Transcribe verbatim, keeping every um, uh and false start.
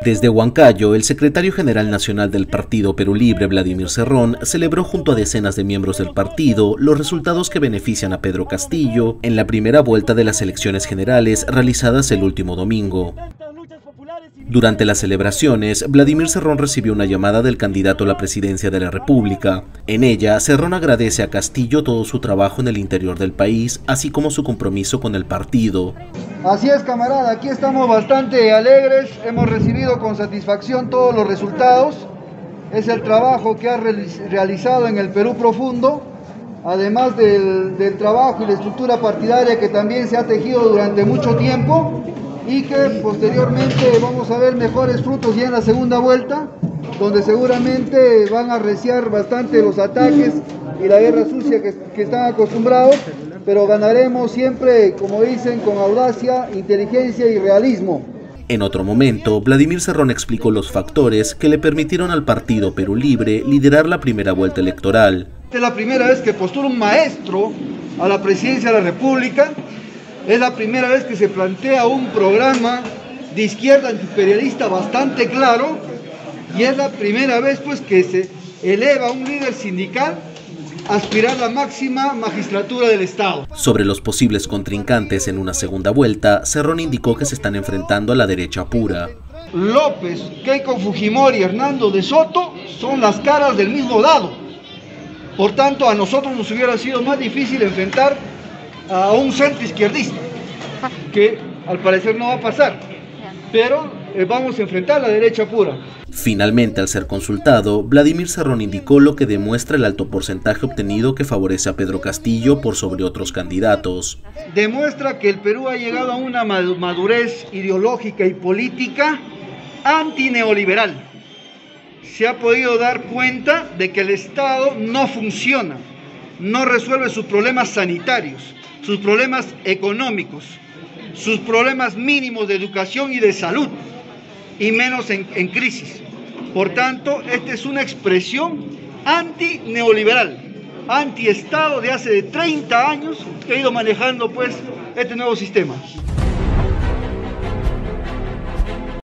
Desde Huancayo, el secretario general nacional del Partido Perú Libre, Vladimir Cerrón, celebró junto a decenas de miembros del partido los resultados que benefician a Pedro Castillo en la primera vuelta de las elecciones generales realizadas el último domingo. Durante las celebraciones, Vladimir Cerrón recibió una llamada del candidato a la presidencia de la República. En ella, Cerrón agradece a Castillo todo su trabajo en el interior del país, así como su compromiso con el partido. Así es, camarada, aquí estamos bastante alegres, hemos recibido con satisfacción todos los resultados. Es el trabajo que ha realizado en el Perú profundo, además del, del trabajo y la estructura partidaria que también se ha tejido durante mucho tiempo, y que posteriormente vamos a ver mejores frutos ya en la segunda vuelta, donde seguramente van a arreciar bastante los ataques y la guerra sucia que, que están acostumbrados, pero ganaremos siempre, como dicen, con audacia, inteligencia y realismo. En otro momento, Vladimir Cerrón explicó los factores que le permitieron al Partido Perú Libre liderar la primera vuelta electoral. Esta es la primera vez que postula un maestro a la presidencia de la República. Es la primera vez que se plantea un programa de izquierda antiimperialista bastante claro, y es la primera vez pues que se eleva a un líder sindical a aspirar a la máxima magistratura del Estado. Sobre los posibles contrincantes en una segunda vuelta, Cerrón indicó que se están enfrentando a la derecha pura. López, Keiko Fujimori y Hernando de Soto son las caras del mismo dado. Por tanto, a nosotros nos hubiera sido más difícil enfrentar a un centro izquierdista, que al parecer no va a pasar, pero eh, vamos a enfrentar a la derecha pura. Finalmente, al ser consultado, Vladimir Cerrón indicó lo que demuestra el alto porcentaje obtenido que favorece a Pedro Castillo por sobre otros candidatos. Demuestra que el Perú ha llegado a una madurez ideológica y política antineoliberal. Se ha podido dar cuenta de que el Estado no funciona, no resuelve sus problemas sanitarios, sus problemas económicos, sus problemas mínimos de educación y de salud, y menos en, en crisis. Por tanto, esta es una expresión antineoliberal, antiestado de hace treinta años que ha ido manejando pues este nuevo sistema.